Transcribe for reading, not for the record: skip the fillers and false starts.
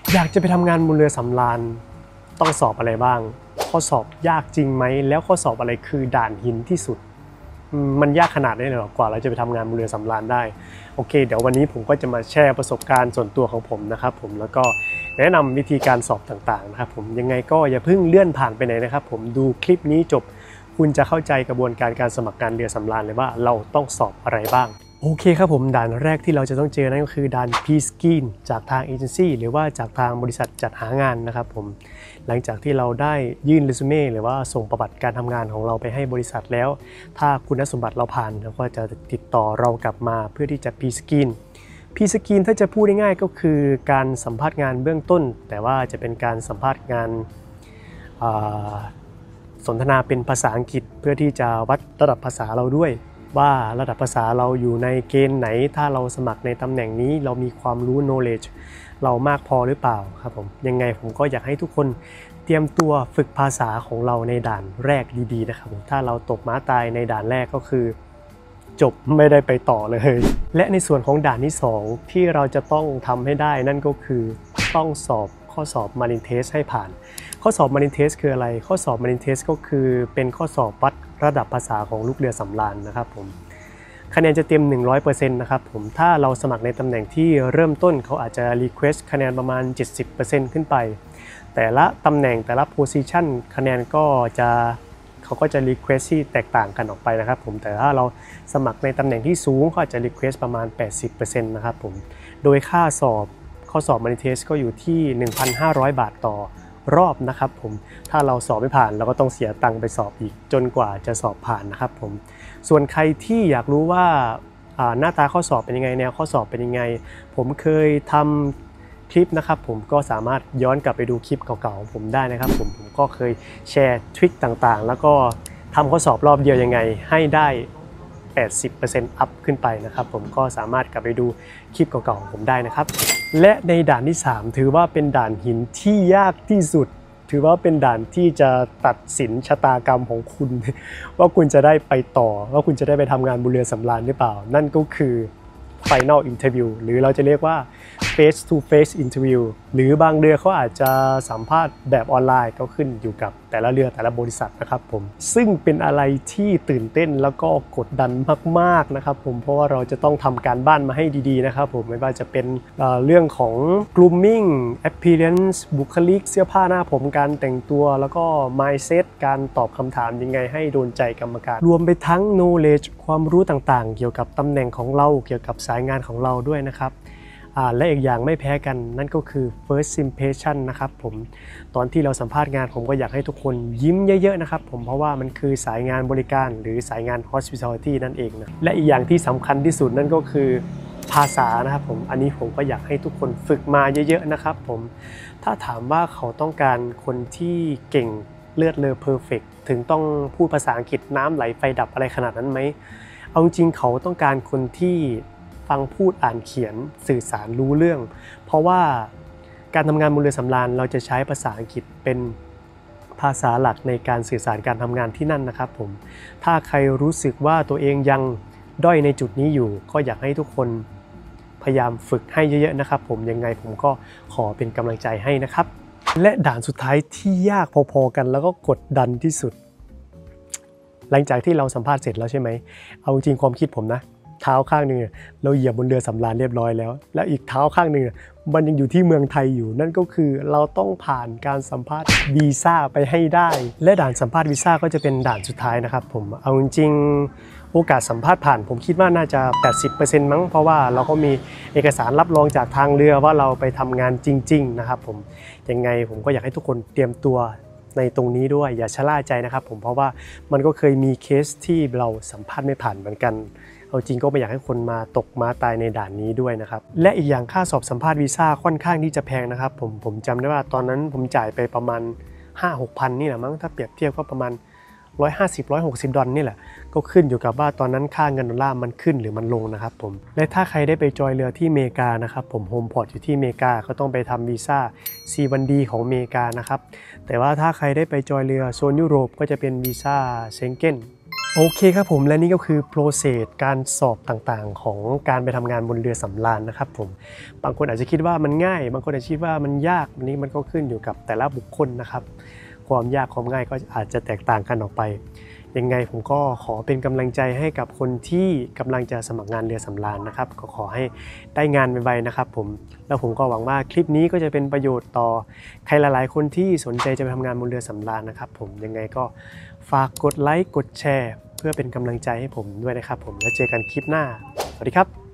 อยากจะไปทำงานบนเรือสำราญต้องสอบอะไรบ้างข้อสอบยากจริงไหมแล้วข้อสอบอะไรคือด่านหินที่สุดมันยากขนาดนี้เลยหรอกว่าเราจะไปทำงานบนเรือสำราญได้โอเคเดี๋ยววันนี้ผมก็จะมาแชร์ประสบการณ์ส่วนตัวของผมนะครับผมแล้วก็แนะนำวิธีการสอบต่างๆนะครับผมยังไงก็อย่าเพิ่งเลื่อนผ่านไปไหนนะครับผมดูคลิปนี้จบคุณจะเข้าใจกระบวนการสมัครงานเรือสำราญเลยว่าเราต้องสอบอะไรบ้างโอเคครับผมด่านแรกที่เราจะต้องเจอนั่นก็คือด่าน Pre-Screen จากทางเอเจนซี่หรือว่าจากทางบริษัทจัดหางานนะครับผมหลังจากที่เราได้ยื่นเรซูเม่หรือว่าส่งประวัติการทำงานของเราไปให้บริษัทแล้วถ้าคุณสมบัติเราผ่านเราก็จะติดต่อเรากลับมาเพื่อที่จะ Pre-Screen Pre-Screen ถ้าจะพูดง่ายๆก็คือการสัมภาษณ์งานเบื้องต้นแต่ว่าจะเป็นการสัมภาษณ์งานสนทนาเป็นภาษาอังกฤษเพื่อที่จะวัดระดับภาษาเราด้วยว่าระดับภาษาเราอยู่ในเกณฑ์ไหนถ้าเราสมัครในตำแหน่งนี้เรามีความรู้ knowledge เรามากพอหรือเปล่าครับผมยังไงผมก็อยากให้ทุกคนเตรียมตัวฝึกภาษาของเราในด่านแรกดีๆนะครับผมถ้าเราตกม้าตายในด่านแรกก็คือจบไม่ได้ไปต่อเลยและในส่วนของด่านที่2ที่เราจะต้องทำให้ได้นั่นก็คือต้องสอบข้อสอบ Marine Test ให้ผ่านข้อสอบ Marine Test คืออะไรข้อสอบ Marine Test ก็คือเป็นข้อสอบวัดระดับภาษาของลูกเรือสำราญนะครับผมคะแนนจะเต็ม 100% นะครับผมถ้าเราสมัครในตำแหน่งที่เริ่มต้นเขาอาจจะ request คะแนนประมาณ 70% ขึ้นไปแต่ละตำแหน่งแต่ละ position คะแนนก็จะเขาก็จะ request ที่แตกต่างกันออกไปนะครับผมแต่ถ้าเราสมัครในตำแหน่งที่สูงก็อาจจะ request ประมาณ 80% นะครับผมโดยค่าสอบข้อสอบ Marine Test ก็อยู่ที่ 1,500 บาทต่อรอบนะครับผมถ้าเราสอบไม่ผ่านเราก็ต้องเสียตังค์ไปสอบอีกจนกว่าจะสอบผ่านนะครับผมส่วนใครที่อยากรู้ว่าหน้าตาข้อสอบเป็นยังไงแนวข้อสอบเป็นยังไงผมเคยทำคลิปนะครับผมก็สามารถย้อนกลับไปดูคลิปเก่าๆของผมได้นะครับผมก็เคยแชร์ทริคต่างๆแล้วก็ทำข้อสอบรอบเดียวยังไงให้ได้80% อัพขึ้นไปนะครับผมก็สามารถกลับไปดูคลิปเก่าๆของผมได้นะครับและในด่านที่3ถือว่าเป็นด่านหินที่ยากที่สุดถือว่าเป็นด่านที่จะตัดสินชะตากรรมของคุณว่าคุณจะได้ไปต่อว่าคุณจะได้ไปทำงานบนเรือสำราญหรือเปล่านั่นก็คือ Final Interview หรือเราจะเรียกว่า Face to Face Interview หรือบางเรือเขาอาจจะสัมภาษณ์แบบออนไลน์ก็ขึ้นอยู่กับแต่ละเรือแต่ละบริษัทนะครับผมซึ่งเป็นอะไรที่ตื่นเต้นแล้วก็กดดันมากๆนะครับผมเพราะว่าเราจะต้องทำการบ้านมาให้ดีๆนะครับผมไม่ว่าจะเป็นเรื่องของ grooming appearance บุคลิกเสื้อผ้าหน้าผมการแต่งตัวแล้วก็ mindset การตอบคำถามยังไงให้โดนใจกรรมการรวมไปทั้ง knowledge ความรู้ต่างๆเกี่ยวกับตำแหน่งของเราเกี่ยวกับสายงานของเราด้วยนะครับและอีกอย่างไม่แพ้กันนั่นก็คือ first impression นะครับผมตอนที่เราสัมภาษณ์งานผมก็อยากให้ทุกคนยิ้มเยอะๆนะครับผมเพราะว่ามันคือสายงานบริการหรือสายงาน hospitality นั่นเองนะและอีกอย่างที่สำคัญที่สุดนั่นก็คือภาษานะครับผมอันนี้ผมก็อยากให้ทุกคนฝึกมาเยอะๆนะครับผมถ้าถามว่าเขาต้องการคนที่เก่งเลือดเลอ perfect ถึงต้องพูดภาษาอังกฤษน้ำไหลไฟดับอะไรขนาดนั้นไหมเอาจริงเขาต้องการคนที่ฟังพูดอ่านเขียนสื่อสารรู้เรื่องเพราะว่าการทำงานบนเรือสำราญเราจะใช้ภาษาอังกฤษเป็นภาษาหลักในการสื่อสารการทำงานที่นั่นนะครับผมถ้าใครรู้สึกว่าตัวเองยังด้อยในจุดนี้อยู่ก็อยากให้ทุกคนพยายามฝึกให้เยอะๆนะครับผมยังไงผมก็ขอเป็นกำลังใจให้นะครับและด่านสุดท้ายที่ยากพอๆกันแล้วก็กดดันที่สุดหลังจากที่เราสัมภาษณ์เสร็จแล้วใช่ไหมเอาจริงความคิดผมนะเท้าข้างหนึ่งเราเหยียบบนเรือสำราญเรียบร้อยแล้วแล้วอีกเท้าข้างหนึ่งมันยังอยู่ที่เมืองไทยอยู่นั่นก็คือเราต้องผ่านการสัมภาษณ์วีซ่าไปให้ได้และด่านสัมภาษณ์วีซ่าก็จะเป็นด่านสุดท้ายนะครับผมเอาจริงโอกาสสัมภาษณ์ผ่านผมคิดว่าน่าจะ 80% มั้งเพราะว่าเราก็มีเอกสารรับรองจากทางเรือว่าเราไปทำงานจริงๆนะครับผมยังไงผมก็อยากให้ทุกคนเตรียมตัวในตรงนี้ด้วยอย่าชะล่าใจนะครับผมเพราะว่ามันก็เคยมีเคสที่เราสัมภาษณ์ไม่ผ่านเหมือนกันเอาจริงก็ไม่อยากให้คนมาตกม้าตายในด่านนี้ด้วยนะครับและอีกอย่างค่าสอบสัมภาษณ์วีซ่าค่อนข้างที่จะแพงนะครับผมจำได้ว่าตอนนั้นผมจ่ายไปประมาณ 5-6 พันนี่แหละมั้งถ้าเปรียบเทียบก็ประมาณ$150-160นี่แหละก็ขึ้นอยู่กับว่าตอนนั้นค่าเงินดอลลาร์มันขึ้นหรือมันลงนะครับผมและถ้าใครได้ไปจอยเรือที่อเมริกานะครับผมโฮมพอร์ตอยู่ที่อเมริกาก็ต้องไปทำวีซ่า C1D ของอเมริกานะครับแต่ว่าถ้าใครได้ไปจอยเรือโซนยุโรปก็จะเป็นวีซ่าเชงเก้นโอเคครับผมและนี่ก็คือโปรเซสการสอบต่างๆของการไปทำงานบนเรือสำราญนะครับผมบางคนอาจจะคิดว่ามันง่ายบางคนอาจจะคิดว่ามันยากอันนี้มันก็ขึ้นอยู่กับแต่ละบุคคลนะครับความยากความง่ายก็อาจจะแตกต่างกันออกไปยังไงผมก็ขอเป็นกำลังใจให้กับคนที่กำลังจะสมัครงานเรือสำราญนะครับก็ขอให้ได้งานไวๆนะครับผมแล้วผมก็หวังว่าคลิปนี้ก็จะเป็นประโยชน์ต่อใครหลายๆคนที่สนใจจะไปทำงานบนเรือสำราญนะครับผมยังไงก็ฝากกดไลค์กดแชร์เพื่อเป็นกำลังใจให้ผมด้วยนะครับผมแล้วเจอกันคลิปหน้าสวัสดีครับ